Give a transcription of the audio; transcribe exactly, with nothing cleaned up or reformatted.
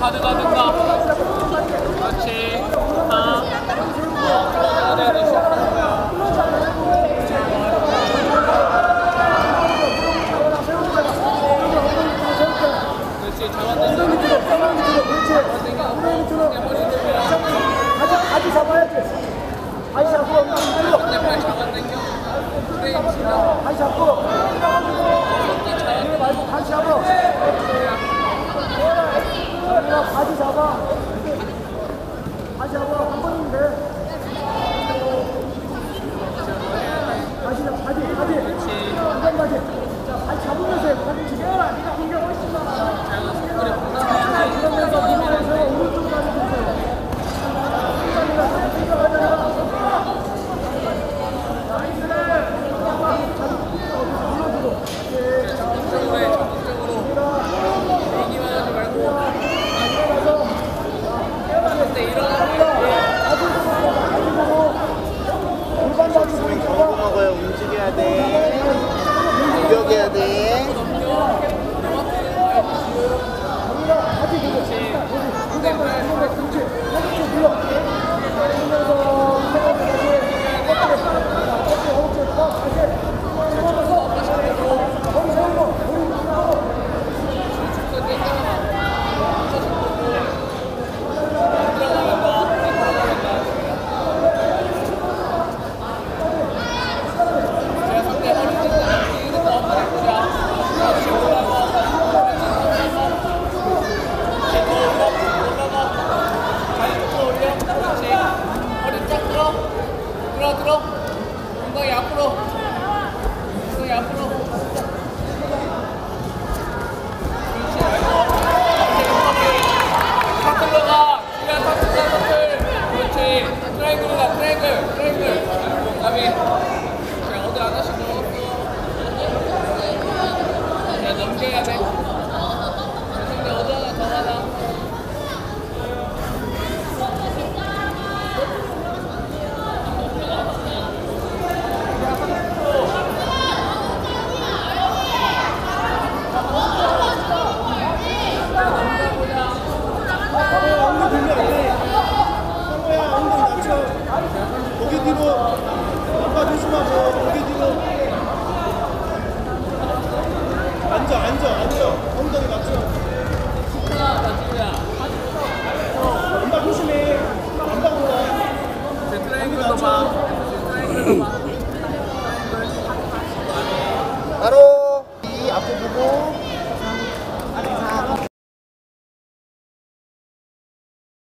가져가든가. 그렇지. 하나. 어, 그래, 이제 시작하는 거야. 그렇지, 잡아당겨. 가지, 가지 잡아야지. 가지 잡고, 상대발 잡아당겨. 프레임 지나. 가지 잡고. 이거 말고 가지 잡아. 가지 잡아. 가지 잡아. 한 번이면 돼. 가지 잡아. 가지, 가지. 이건 가지. 자, 가지 잡으면서 해. 가지 지겨라. 네가 공격 훨씬 많아. 그러면서 밀면서 오른쪽 가지 주세요. 적극적으로 해, 적극적으로. 얘기만 하지 말고. 근데 일어나면 우리 경고 먹어요. 움직여야 돼. 공격해야 돼. 들어 들어 엉덩이 앞으로 엉덩이 앞으로 그렇지 말고 탁 들어가 그냥 탁 들어가 탁들 그렇지 트라이앵글이다 트라이앵글 트라이앵글 그다음에 자 어디 안 하시고 자 넘겨야 돼